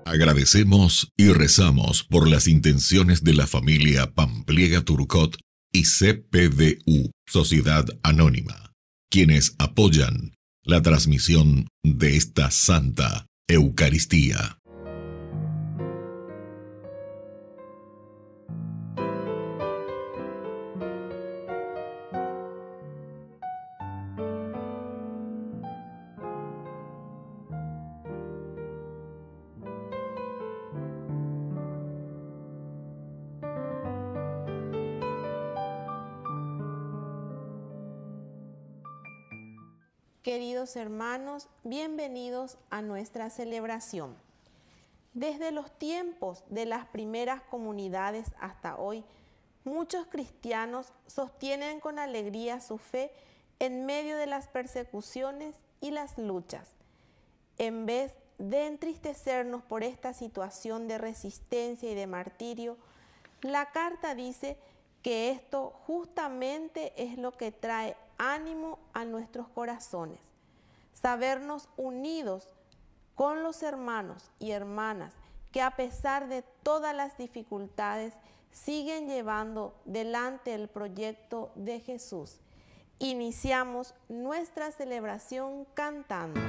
Agradecemos y rezamos por las intenciones de la familia Pampliega Turcot y CPDU, Sociedad Anónima, quienes apoyan la transmisión de esta Santa Eucaristía. Queridos hermanos, bienvenidos a nuestra celebración. Desde los tiempos de las primeras comunidades hasta hoy, muchos cristianos sostienen con alegría su fe en medio de las persecuciones y las luchas. En vez de entristecernos por esta situación de resistencia y de martirio, la carta dice que esto justamente es lo que trae ánimo a nuestros corazones, sabernos unidos con los hermanos y hermanas que a pesar de todas las dificultades siguen llevando delante el proyecto de Jesús. Iniciamos nuestra celebración cantando.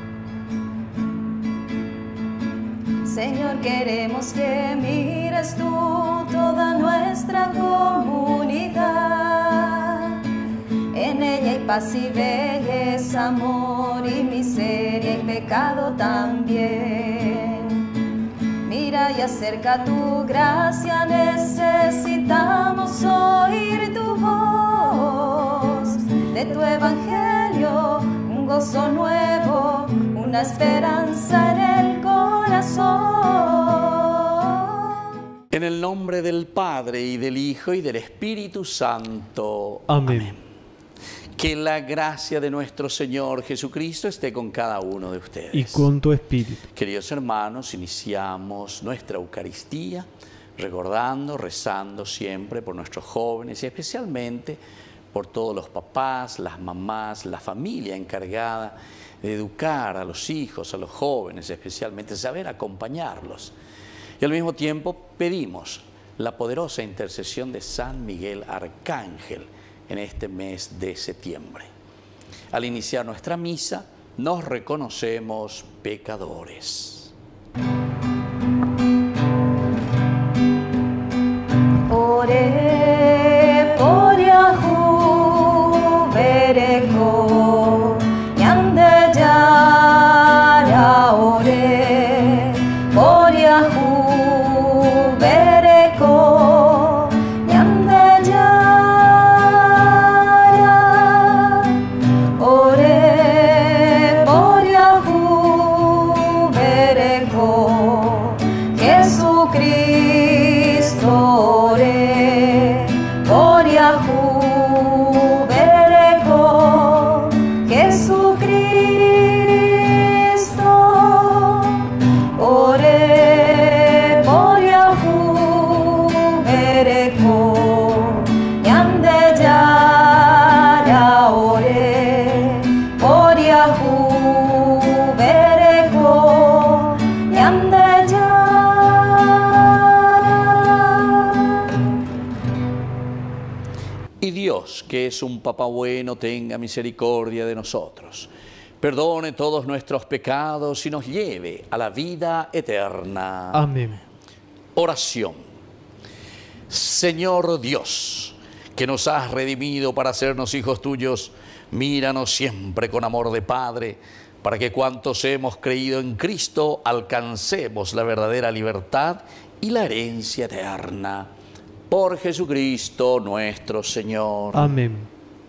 Señor, queremos que mires tú toda nuestra comunidad. En ella hay paz y belleza, amor y miseria y pecado también. Mira y acerca tu gracia, necesitamos oír tu voz. De tu evangelio, un gozo nuevo, una esperanza en el corazón. En el nombre del Padre, y del Hijo, y del Espíritu Santo. Amén. Amén. Que la gracia de nuestro Señor Jesucristo esté con cada uno de ustedes. Y con tu espíritu. Queridos hermanos, iniciamos nuestra Eucaristía recordando, rezando siempre por nuestros jóvenes y especialmente por todos los papás, las mamás, la familia encargada de educar a los hijos, a los jóvenes, especialmente saber acompañarlos. Y al mismo tiempo pedimos la poderosa intercesión de San Miguel Arcángel en este mes de septiembre. Al iniciar nuestra misa, nos reconocemos pecadores. Ore por Yahu bereko yande yara ore por Yahu bereko yande yara ore por Yahu bereko Jesucristo ore por Yahu bereko Jesucristo ore por Yahu bereko yande yara ore por Yahu bereko yande Y Dios, que es un Papá bueno, tenga misericordia de nosotros, perdone todos nuestros pecados y nos lleve a la vida eterna. Amén. Oración. Señor Dios, que nos has redimido para hacernos hijos tuyos, míranos siempre con amor de Padre, para que cuantos hemos creído en Cristo alcancemos la verdadera libertad y la herencia eterna. Por Jesucristo nuestro Señor. Amén.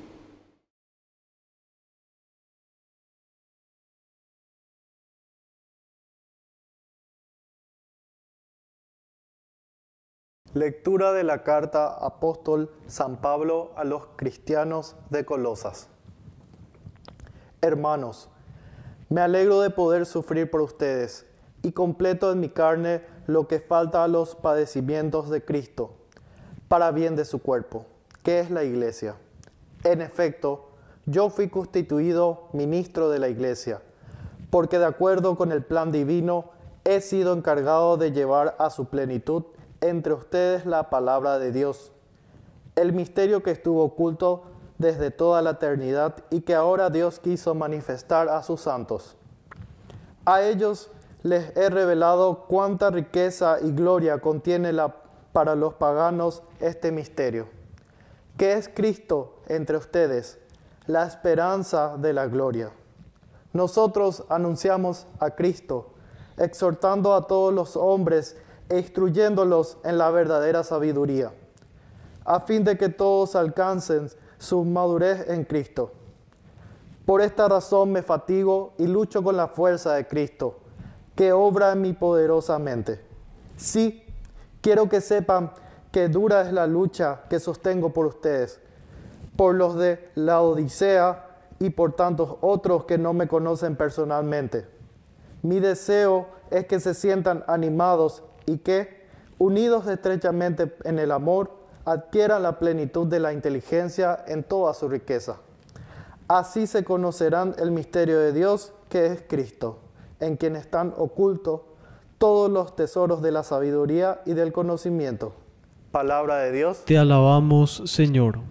Lectura de la carta apóstol San Pablo a los cristianos de Colosas. Hermanos, me alegro de poder sufrir por ustedes y completo en mi carne lo que falta a los padecimientos de Cristo, para bien de su cuerpo, que es la Iglesia. En efecto, yo fui constituido ministro de la Iglesia, porque de acuerdo con el plan divino, he sido encargado de llevar a su plenitud entre ustedes la palabra de Dios, el misterio que estuvo oculto desde toda la eternidad y que ahora Dios quiso manifestar a sus santos. A ellos les he revelado cuánta riqueza y gloria contiene para los paganos este misterio, que es Cristo entre ustedes, la esperanza de la gloria. Nosotros anunciamos a Cristo, exhortando a todos los hombres e instruyéndolos en la verdadera sabiduría, a fin de que todos alcancen su madurez en Cristo. Por esta razón me fatigo y lucho con la fuerza de Cristo, que obra en mí poderosamente. Sí, quiero que sepan que dura es la lucha que sostengo por ustedes, por los de Laodicea y por tantos otros que no me conocen personalmente. Mi deseo es que se sientan animados y que, unidos estrechamente en el amor, adquieran la plenitud de la inteligencia en toda su riqueza. Así se conocerán el misterio de Dios, que es Cristo, en quien están ocultos todos los tesoros de la sabiduría y del conocimiento. Palabra de Dios. Te alabamos, Señor.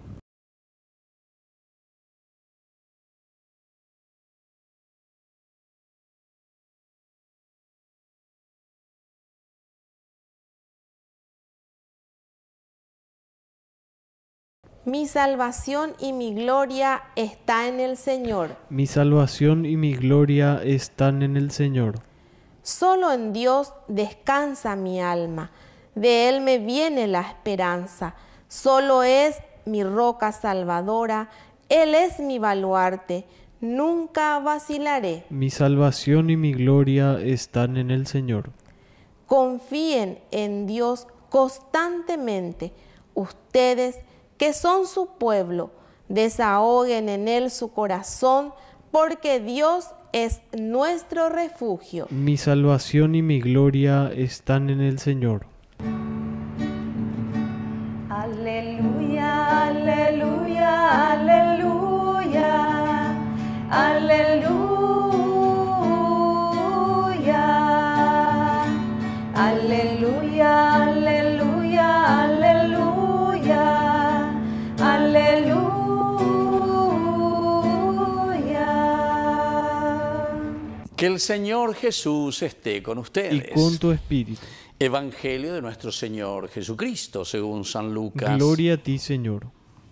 Mi salvación y mi gloria está en el Señor. Mi salvación y mi gloria están en el Señor. Solo en Dios descansa mi alma. De Él me viene la esperanza. Solo es mi roca salvadora. Él es mi baluarte. Nunca vacilaré. Mi salvación y mi gloria están en el Señor. Confíen en Dios constantemente. Ustedes que son su pueblo, desahoguen en Él su corazón, porque Dios es nuestro refugio. Mi salvación y mi gloria están en el Señor. Aleluya, aleluya, aleluya, aleluya, aleluya, aleluya, aleluya, aleluya. Que el Señor Jesús esté con ustedes. Y con tu espíritu. Evangelio de nuestro Señor Jesucristo, según San Lucas. Gloria a ti, Señor.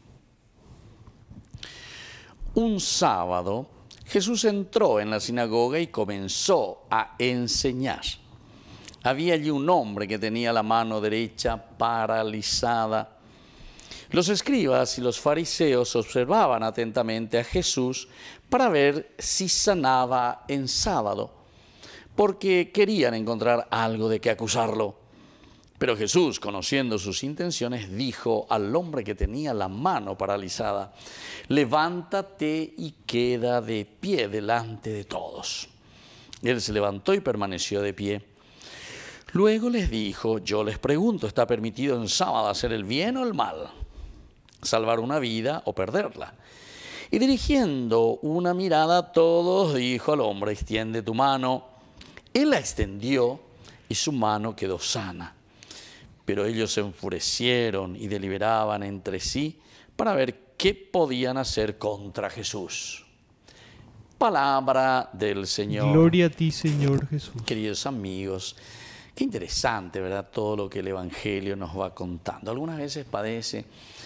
Un sábado, Jesús entró en la sinagoga y comenzó a enseñar. Había allí un hombre que tenía la mano derecha paralizada. Los escribas y los fariseos observaban atentamente a Jesús para ver si sanaba en sábado, porque querían encontrar algo de qué acusarlo. Pero Jesús, conociendo sus intenciones, dijo al hombre que tenía la mano paralizada: levántate y queda de pie delante de todos. Él se levantó y permaneció de pie. Luego les dijo: yo les pregunto, ¿está permitido en sábado hacer el bien o el mal? ¿Salvar una vida o perderla? Y dirigiendo una mirada a todos, dijo al hombre: extiende tu mano. Él la extendió y su mano quedó sana. Pero ellos se enfurecieron y deliberaban entre sí para ver qué podían hacer contra Jesús. Palabra del Señor. Gloria a ti, Señor Jesús. Queridos amigos, qué interesante, ¿verdad? Todo lo que el Evangelio nos va contando. Algunas veces parece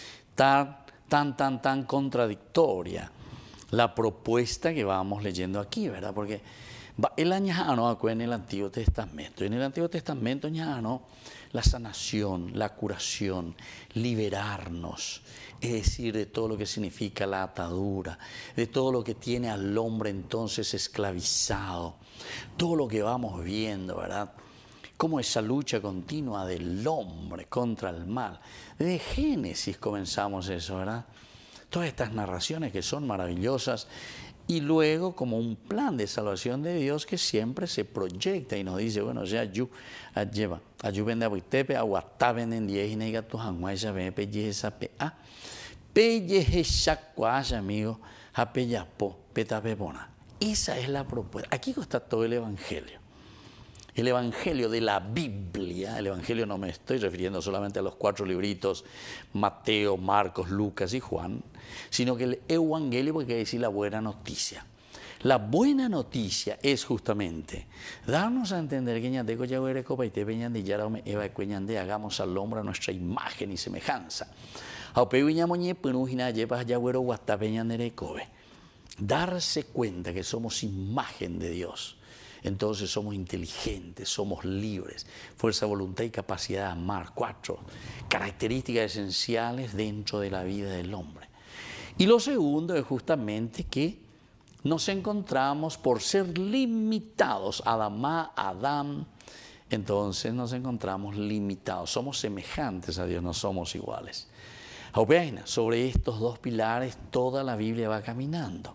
tan contradictoria la propuesta que vamos leyendo aquí, ¿verdad? Porque el añano en el Antiguo Testamento. En el Antiguo Testamento añano la sanación, la curación, liberarnos, es decir, de todo lo que significa la atadura, de todo lo que tiene al hombre entonces esclavizado, todo lo que vamos viendo, ¿verdad? Como esa lucha continua del hombre contra el mal. Desde Génesis comenzamos eso, ¿verdad? Todas estas narraciones que son maravillosas y luego como un plan de salvación de Dios que siempre se proyecta y nos dice, bueno, ya lleva, ayúdenme a buitepe, aguataben en 10 y nega tu hanguaya, ven pelleza pa, pelleza cuaya, amigo, apellapo, peta pepona. Esa es la propuesta. Aquí está todo el Evangelio. el Evangelio de la Biblia, el Evangelio no me estoy refiriendo solamente a los 4 libritos, Mateo, Marcos, Lucas y Juan, sino que el Evangelio quiere decir la buena noticia. La buena noticia es justamente darnos a entender que hagamos al hombre a nuestra imagen y semejanza. Darse cuenta que somos imagen de Dios. Entonces somos inteligentes, somos libres, fuerza, voluntad y capacidad de amar. 4 características esenciales dentro de la vida del hombre. Y lo segundo es justamente que nos encontramos por ser limitados, Adán, entonces nos encontramos limitados, somos semejantes a Dios, no somos iguales. Sobre estos 2 pilares toda la Biblia va caminando.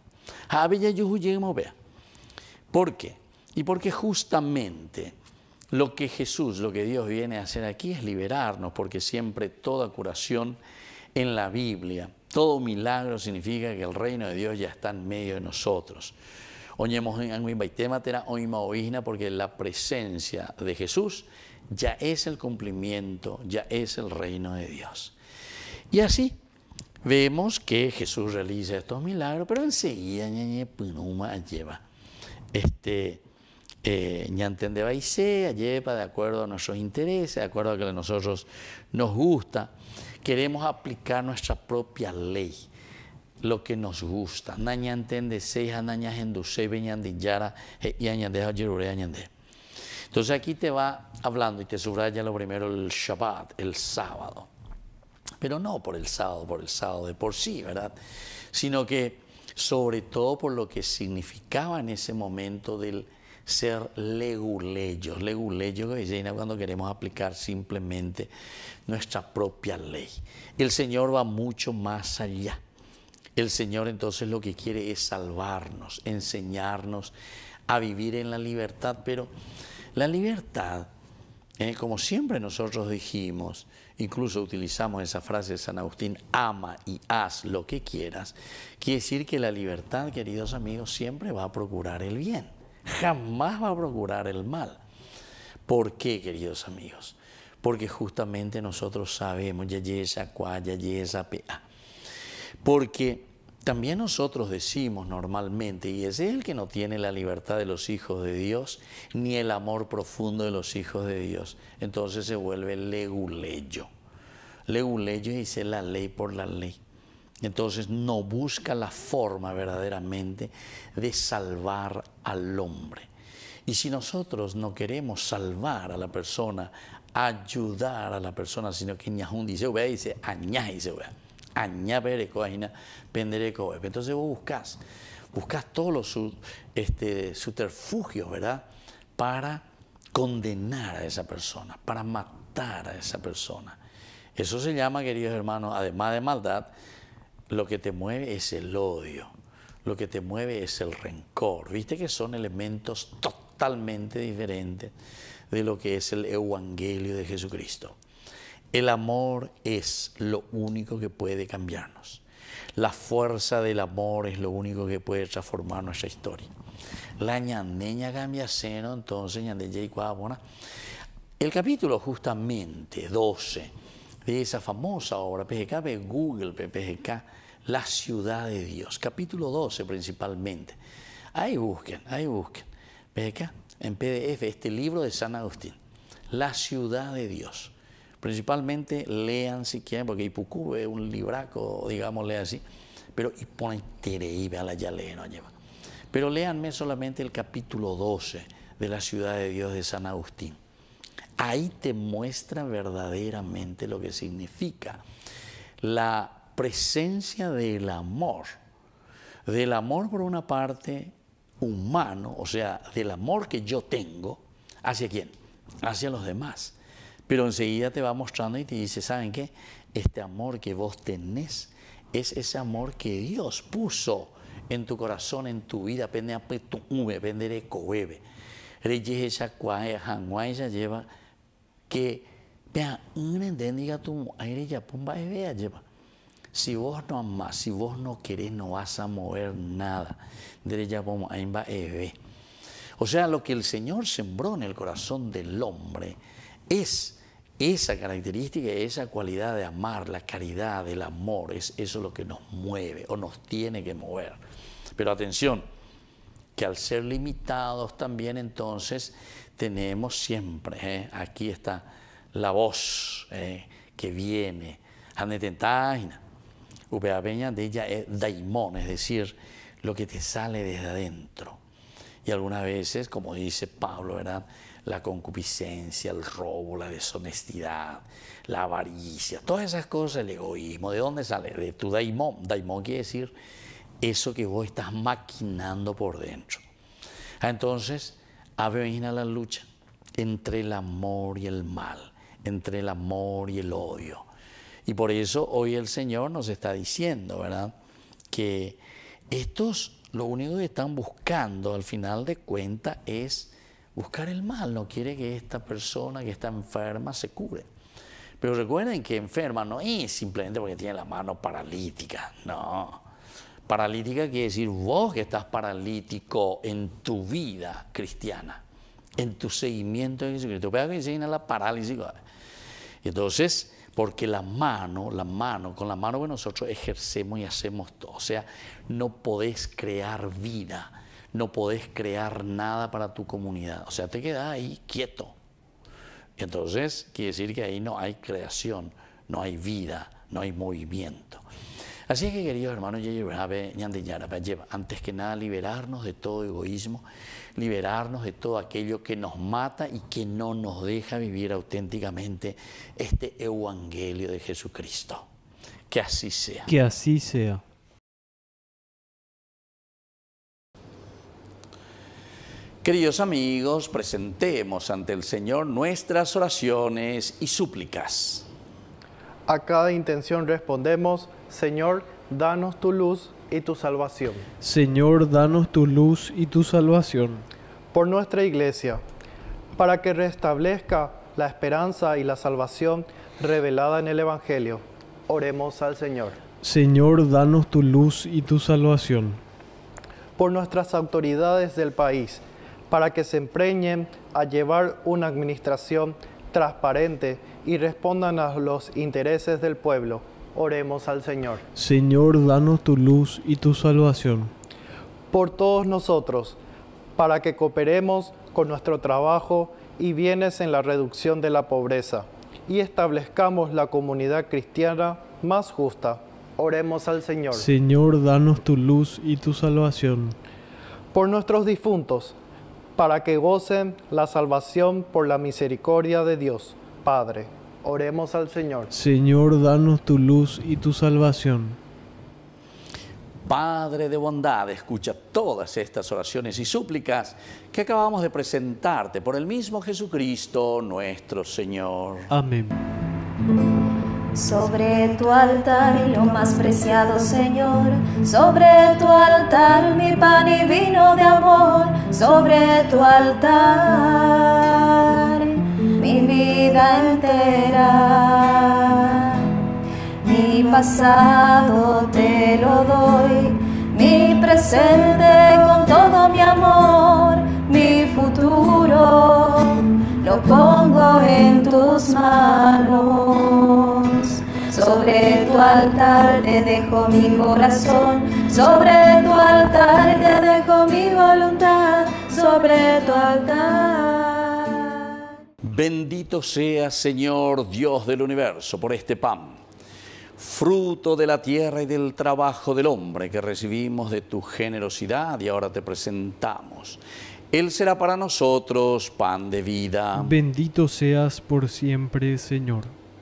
¿Por qué? Y porque justamente lo que Dios viene a hacer aquí es liberarnos, porque siempre toda curación en la Biblia, todo milagro significa que el reino de Dios ya está en medio de nosotros. Porque la presencia de Jesús ya es el cumplimiento, ya es el reino de Dios. Y así vemos que Jesús realiza estos milagros, pero enseguida lleva de acuerdo a nuestros intereses, de acuerdo a lo que a nosotros nos gusta, queremos aplicar nuestra propia ley, lo que nos gusta. Entonces aquí te va hablando y te subraya lo primero el Shabbat, el sábado. Pero no por el sábado de por sí, ¿verdad? Sino que sobre todo por lo que significaba en ese momento del ser leguleyos. Leguleyos que viene cuando queremos aplicar simplemente nuestra propia ley. El Señor va mucho más allá. El Señor entonces lo que quiere es salvarnos, enseñarnos a vivir en la libertad, pero la libertad, como siempre nosotros dijimos, incluso utilizamos esa frase de San Agustín, ama y haz lo que quieras, quiere decir que la libertad, queridos amigos, siempre va a procurar el bien, jamás va a procurar el mal. ¿Por qué, queridos amigos? Porque justamente nosotros sabemos, porque también nosotros decimos normalmente, y es el que no tiene la libertad de los hijos de Dios, ni el amor profundo de los hijos de Dios, entonces se vuelve leguleyo. Leguleyo dice la ley por la ley. Entonces no busca la forma verdaderamente de salvar al hombre. Y si nosotros no queremos salvar a la persona, ayudar a la persona, sino que dice, entonces vos buscas todos los subterfugios, ¿verdad? Para condenar a esa persona, para matar a esa persona. Eso se llama, queridos hermanos, además de maldad, lo que te mueve es el odio, lo que te mueve es el rencor. Viste que son elementos totalmente diferentes de lo que es el Evangelio de Jesucristo. El amor es lo único que puede cambiarnos. La fuerza del amor es lo único que puede transformar nuestra historia. La ñandeña cambia seno, entonces ñandeña y cuabona. El capítulo justamente 12 de esa famosa obra, PGK de Google, PGK, La ciudad de Dios, capítulo 12 principalmente. Ahí busquen, PGK, en PDF, este libro de San Agustín, La ciudad de Dios. Principalmente lean si quieren, porque Ipucú es un libraco, digámosle así, pero y ponen tereíbe a la yale, no lleva. Pero léanme solamente el capítulo 12 de La ciudad de Dios de San Agustín. Ahí te muestra verdaderamente lo que significa la presencia del amor por una parte humano, o sea, del amor que yo tengo, ¿hacia quién? Hacia los demás. Pero enseguida te va mostrando y te dice, ¿saben qué? Este amor que vos tenés es ese amor que Dios puso en tu corazón, en tu vida. Lleva que vea, si vos no amás, si vos no querés, no vas a mover nada. O sea, lo que el Señor sembró en el corazón del hombre es esa característica, esa cualidad de amar, la caridad, el amor, es eso lo que nos mueve o nos tiene que mover. Pero atención, que al ser limitados también entonces tenemos siempre, aquí está la voz que viene, Upeapeña de ella es daimón, es decir, lo que te sale desde adentro. Y algunas veces, como dice Pablo, ¿verdad?, la concupiscencia, el robo, la deshonestidad, la avaricia, todas esas cosas, el egoísmo, ¿de dónde sale? De tu daimón. Daimón quiere decir eso que vos estás maquinando por dentro. Entonces, avena la lucha entre el amor y el mal, entre el amor y el odio. Y por eso hoy el Señor nos está diciendo, ¿verdad?, que estos lo único que están buscando al final de cuentas es buscar el mal. No quiere que esta persona que está enferma se cure. Pero recuerden que enferma no es simplemente porque tiene la mano paralítica, no. Paralítica quiere decir vos que estás paralítico en tu vida cristiana, en tu seguimiento de Jesucristo. Pero que enseña la parálisis. Entonces, porque con la mano que nosotros ejercemos y hacemos todo. O sea, no podés crear vida, no podés crear nada para tu comunidad. O sea, te quedás ahí quieto. Entonces, quiere decir que ahí no hay creación, no hay vida, no hay movimiento. Así que, queridos hermanos, antes que nada, liberarnos de todo egoísmo, liberarnos de todo aquello que nos mata y que no nos deja vivir auténticamente este evangelio de Jesucristo. Que así sea. Que así sea. Queridos amigos, presentemos ante el Señor nuestras oraciones y súplicas. A cada intención respondemos: Señor, danos tu luz y tu salvación. Señor, danos tu luz y tu salvación. Por nuestra Iglesia, para que restablezca la esperanza y la salvación revelada en el Evangelio, oremos al Señor. Señor, danos tu luz y tu salvación. Por nuestras autoridades del país, para que se empeñen a llevar una administración transparente y respondan a los intereses del pueblo, oremos al Señor. Señor, danos tu luz y tu salvación. Por todos nosotros, para que cooperemos con nuestro trabajo y bienes en la reducción de la pobreza y establezcamos la comunidad cristiana más justa, oremos al Señor. Señor, danos tu luz y tu salvación. Por nuestros difuntos, para que gocen la salvación por la misericordia de Dios, Padre, oremos al Señor. Señor, danos tu luz y tu salvación. Padre de bondad, escucha todas estas oraciones y súplicas que acabamos de presentarte por el mismo Jesucristo nuestro Señor. Amén. Sobre tu altar lo más preciado, Señor, sobre tu altar mi pan y vino de amor, sobre tu altar mi vida entera, mi pasado te lo doy, mi presente con todo mi amor, mi futuro lo pongo en tus manos. Sobre tu altar te dejo mi corazón, sobre tu altar te dejo mi voluntad, sobre tu altar. Bendito sea, Señor, Dios del universo, por este pan, fruto de la tierra y del trabajo del hombre que recibimos de tu generosidad y ahora te presentamos. Él será para nosotros pan de vida. Bendito seas por siempre, Señor.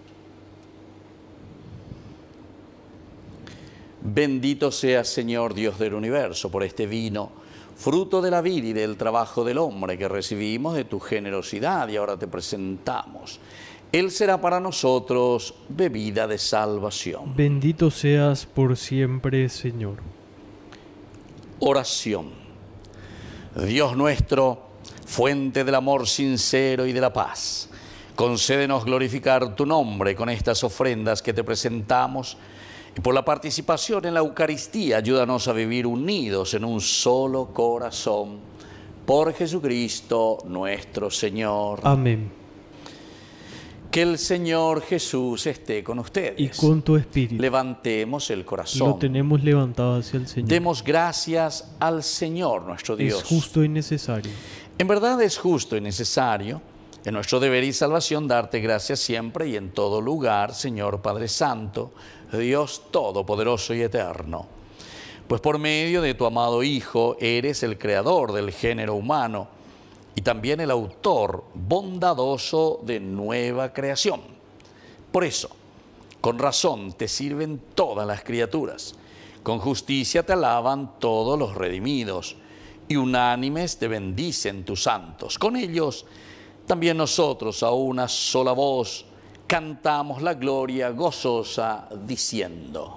Bendito seas, Señor, Dios del universo, por este vino, fruto de la vida y del trabajo del hombre que recibimos de tu generosidad y ahora te presentamos. Él será para nosotros bebida de salvación. Bendito seas por siempre, Señor. Oración. Dios nuestro, fuente del amor sincero y de la paz, concédenos glorificar tu nombre con estas ofrendas que te presentamos y por la participación en la Eucaristía ayúdanos a vivir unidos en un solo corazón Por Jesucristo nuestro Señor. Amén. Que el Señor Jesús esté con ustedes. Y con tu espíritu. Levantemos el corazón. Lo tenemos levantado hacia el Señor. Demos gracias al Señor nuestro Dios. Es justo y necesario. En verdad es justo y necesario, en nuestro deber y salvación, darte gracias siempre y en todo lugar, Señor Padre Santo, Dios Todopoderoso y Eterno. Pues por medio de tu amado Hijo eres el creador del género humano y también el autor bondadoso de nueva creación. Por eso, con razón te sirven todas las criaturas, con justicia te alaban todos los redimidos, y unánimes te bendicen tus santos. Con ellos también nosotros a una sola voz cantamos la gloria gozosa diciendo: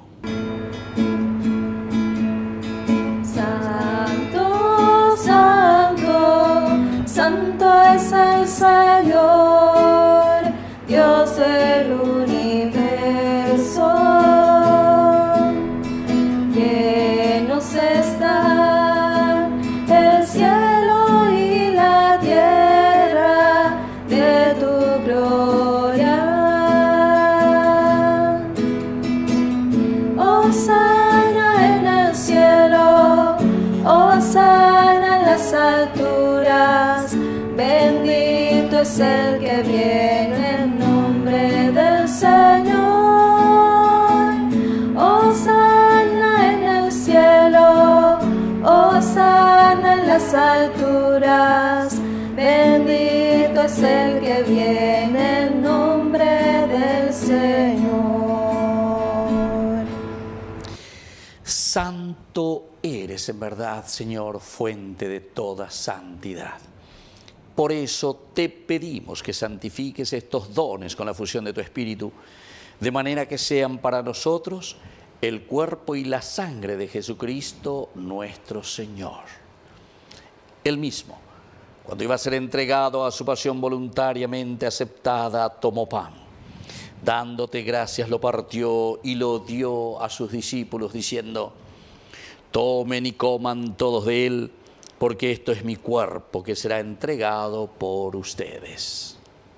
Santo, Santo, Santo es el Señor, Dios del universo. Llenos están el cielo y la tierra de tu gloria. Hosana en el cielo, hosana en las alturas, bendito es el que viene en nombre del Señor. Hosana en el cielo, hosana en las alturas, bendito es el que viene en nombre del Señor. Santo eres en verdad, Señor, fuente de toda santidad. Por eso te pedimos que santifiques estos dones con la fusión de tu Espíritu, de manera que sean para nosotros el cuerpo y la sangre de Jesucristo nuestro Señor. Él mismo, cuando iba a ser entregado a su pasión voluntariamente aceptada, tomó pan. Dándote gracias lo partió y lo dio a sus discípulos diciendo: tomen y coman todos de él, porque esto es mi cuerpo que será entregado por ustedes.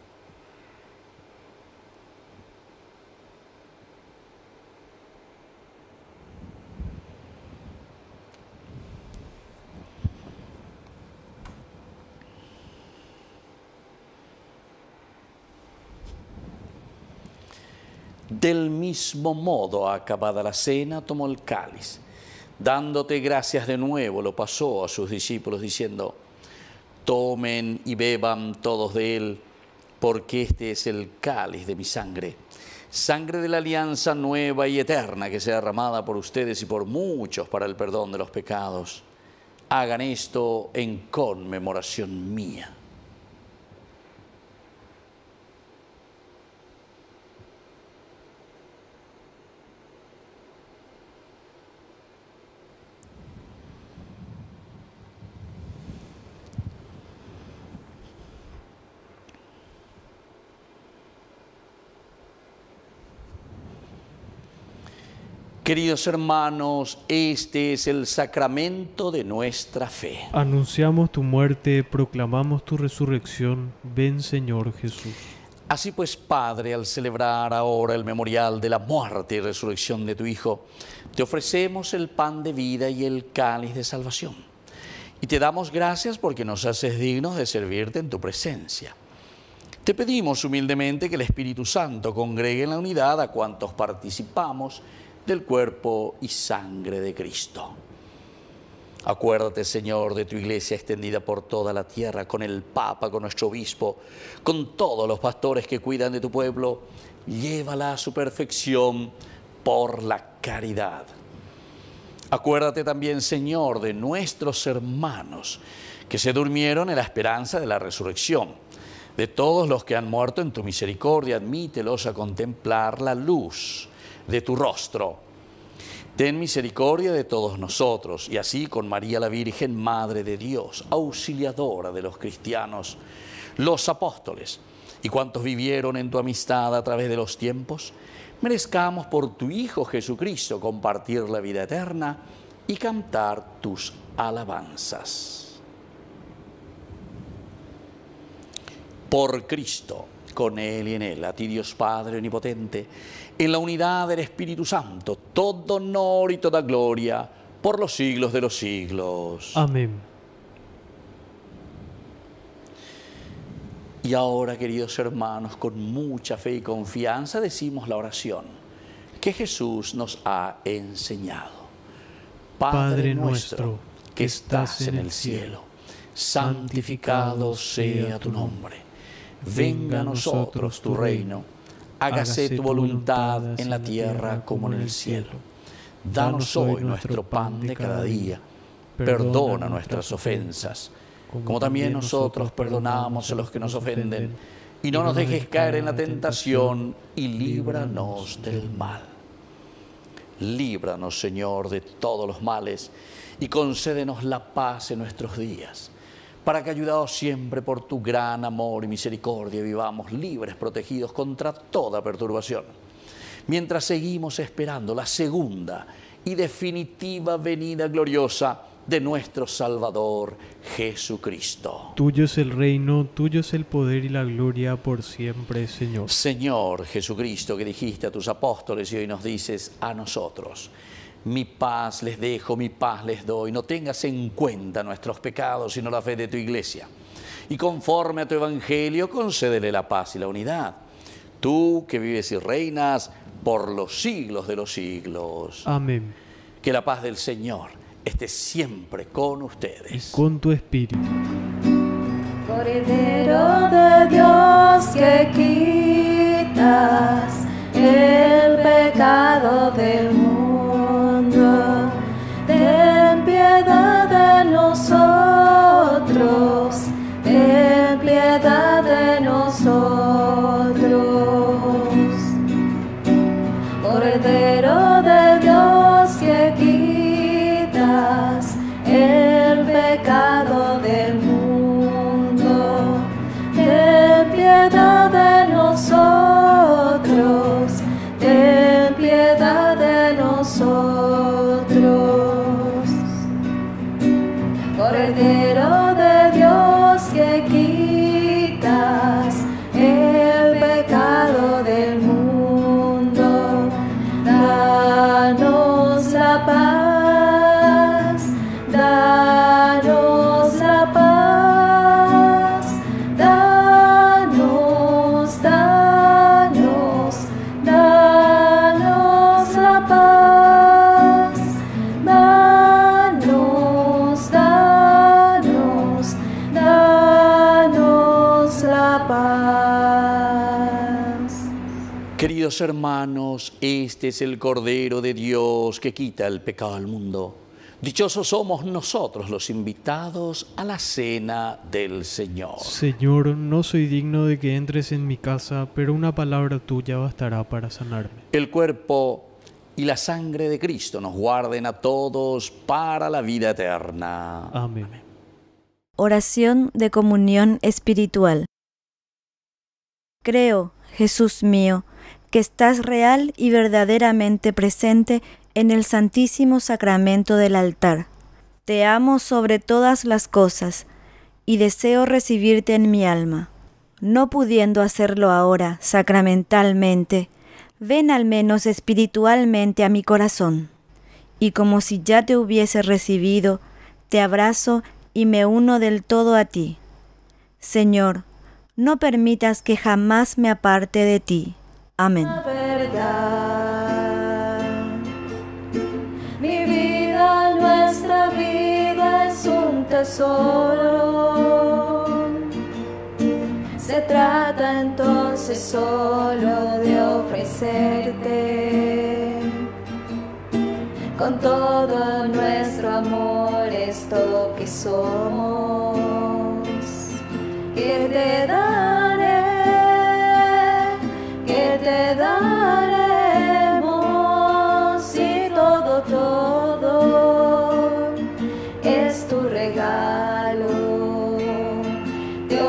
Del mismo modo, acabada la cena, tomó el cáliz. Dándote gracias de nuevo, lo pasó a sus discípulos diciendo: tomen y beban todos de él, porque este es el cáliz de mi sangre, sangre de la alianza nueva y eterna que será derramada por ustedes y por muchos para el perdón de los pecados. Hagan esto en conmemoración mía. Queridos hermanos, este es el sacramento de nuestra fe. Anunciamos tu muerte, proclamamos tu resurrección. Ven, Señor Jesús. Así pues, Padre, al celebrar ahora el memorial de la muerte y resurrección de tu Hijo, te ofrecemos el pan de vida y el cáliz de salvación. Y te damos gracias porque nos haces dignos de servirte en tu presencia. Te pedimos humildemente que el Espíritu Santo congregue en la unidad a cuantos participamos del cuerpo y sangre de Cristo. Acuérdate, Señor, de tu iglesia extendida por toda la tierra, con el Papa, con nuestro obispo, con todos los pastores que cuidan de tu pueblo. Llévala a su perfección por la caridad. Acuérdate también, Señor, de nuestros hermanos que se durmieron en la esperanza de la resurrección. De todos los que han muerto en tu misericordia, admítelos a contemplar la luz de tu rostro. Ten misericordia de todos nosotros, y así con María la Virgen, Madre de Dios, auxiliadora de los cristianos, los apóstoles y cuantos vivieron en tu amistad a través de los tiempos, merezcamos por tu Hijo Jesucristo compartir la vida eterna y cantar tus alabanzas. Por Cristo, con Él y en Él, a ti Dios Padre Omnipotente, en la unidad del Espíritu Santo, todo honor y toda gloria, por los siglos de los siglos. Amén. Y ahora, queridos hermanos, con mucha fe y confianza decimos la oración que Jesús nos ha enseñado. Padre nuestro, que estás en el cielo, santificado sea tu nombre. Venga a nosotros tu reino, hágase tu voluntad en la tierra como en el cielo. Danos hoy nuestro pan de cada día, perdona nuestras ofensas, como también nosotros perdonamos a los que nos ofenden, y no nos dejes caer en la tentación, y líbranos del mal. Líbranos, Señor, de todos los males, y concédenos la paz en nuestros días, para que, ayudados siempre por tu gran amor y misericordia, vivamos libres, protegidos contra toda perturbación, mientras seguimos esperando la segunda y definitiva venida gloriosa de nuestro Salvador Jesucristo. Tuyo es el reino, tuyo es el poder y la gloria por siempre, Señor. Señor Jesucristo, que dijiste a tus apóstoles y hoy nos dices a nosotros: mi paz les dejo, mi paz les doy. No tengas en cuenta nuestros pecados, sino la fe de tu iglesia. Y conforme a tu evangelio, concédele la paz y la unidad. Tú que vives y reinas por los siglos de los siglos. Amén. Que la paz del Señor esté siempre con ustedes. Y con tu espíritu. Cordero de Dios, que quitas el pecado del mundo, ten piedad de nosotros, ten piedad de nosotros. Cordero de Dios, que quitas el pecado del mundo, ten piedad de nosotros, ten piedad de nosotros. Cordero de Dios, que quitas el pecado del mundo, danos la paz, danos la paz, danos, danos, danos la paz, danos, danos, danos la paz. Queridos hermanos, este es el Cordero de Dios que quita el pecado del mundo. Dichosos somos nosotros los invitados a la cena del Señor. Señor, no soy digno de que entres en mi casa, pero una palabra tuya bastará para sanarme. El cuerpo y la sangre de Cristo nos guarden a todos para la vida eterna. Amén. Oración de comunión espiritual. Creo, Jesús mío, que estás real y verdaderamente presente en el Santísimo Sacramento del altar. Te amo sobre todas las cosas y deseo recibirte en mi alma. No pudiendo hacerlo ahora sacramentalmente, ven al menos espiritualmente a mi corazón, y como si ya te hubiese recibido, te abrazo y me uno del todo a ti. Señor, no permitas que jamás me aparte de ti. Amén. La verdad, mi vida, nuestra vida es un tesoro. Se trata entonces solo de ofrecerte con todo nuestro amor esto que somos, que te daremos, y todo es tu regalo. Te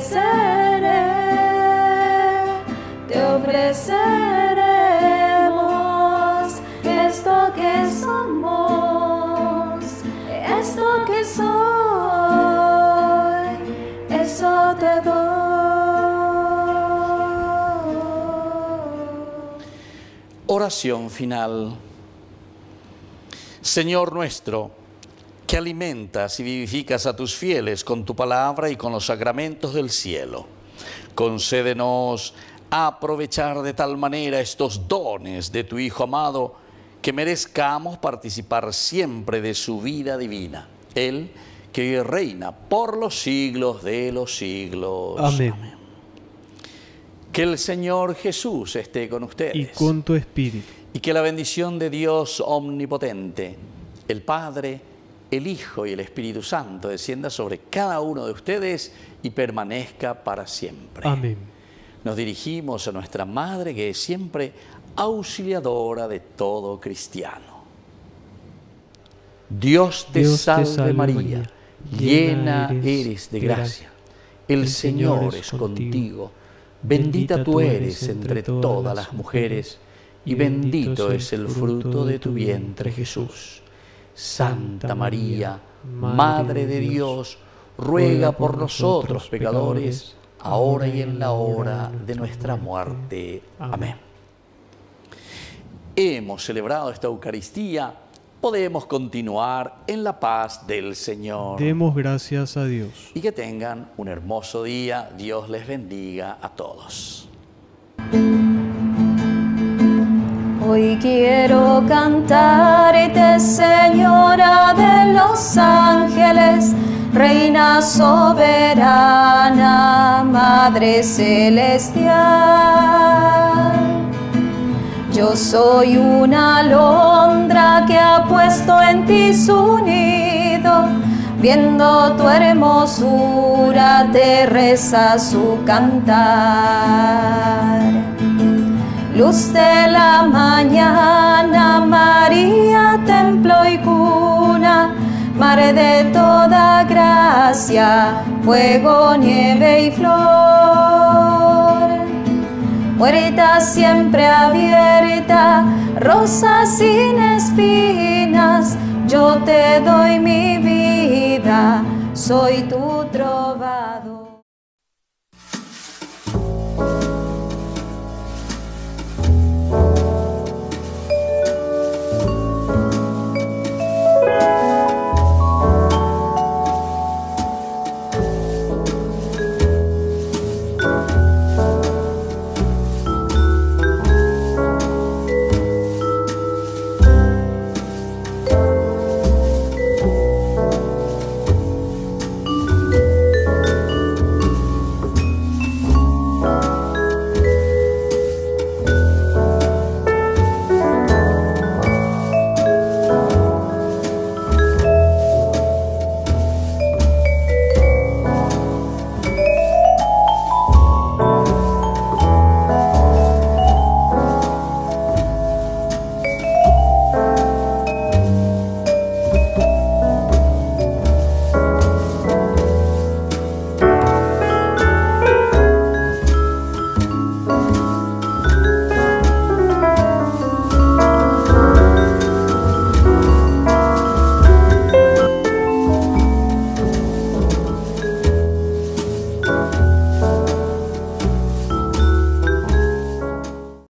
ofreceremos esto que somos, esto que soy, eso te doy. Oración final. Señor nuestro, que alimentas y vivificas a tus fieles con tu palabra y con los sacramentos del cielo, concédenos aprovechar de tal manera estos dones de tu Hijo amado, que merezcamos participar siempre de su vida divina. Él que reina por los siglos de los siglos. Amén. Amén. Que el Señor Jesús esté con ustedes. Y con tu espíritu. Y que la bendición de Dios omnipotente, el Padre, el Hijo y el Espíritu Santo descienda sobre cada uno de ustedes y permanezca para siempre. Amén. Nos dirigimos a nuestra Madre, que es siempre auxiliadora de todo cristiano. Dios te salve María, llena eres de gracia. El Señor es contigo. Bendita tú eres entre todas las mujeres, y bendito es el fruto de tu vientre, Jesús. Santa María, Madre de Dios, ruega por nosotros pecadores, ahora y en la hora de nuestra muerte. Amén. Hemos celebrado esta Eucaristía, podemos continuar en la paz del Señor. Demos gracias a Dios. Y que tengan un hermoso día. Dios les bendiga a todos. Hoy quiero cantarte, Señora de los ángeles, Reina soberana, Madre celestial. Yo soy una alondra que ha puesto en ti su nido, viendo tu hermosura te reza su cantar. Luz de la mañana, María, templo y cuna, Madre de toda gracia, fuego, nieve y flor. Puerta siempre abierta, rosa sin espinas, yo te doy mi vida, soy tu trovador.